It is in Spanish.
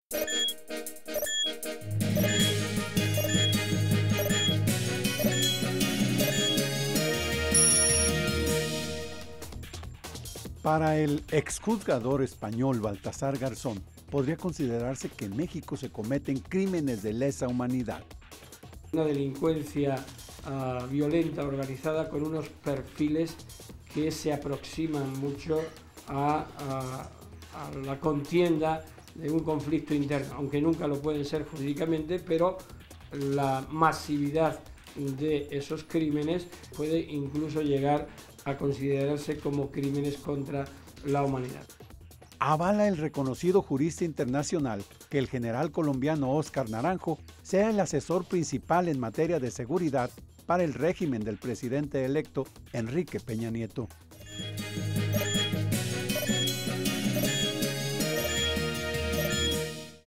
Para el exjuzgador español Baltasar Garzón, podría considerarse que en México se cometen crímenes de lesa humanidad. Una delincuencia violenta, organizada, con unos perfiles que se aproximan mucho a la contienda de un conflicto interno, aunque nunca lo pueden ser jurídicamente, pero la masividad de esos crímenes puede incluso llegar a considerarse como crímenes contra la humanidad. Avala el reconocido jurista internacional que el general colombiano Óscar Naranjo sea el asesor principal en materia de seguridad para el régimen del presidente electo Enrique Peña Nieto.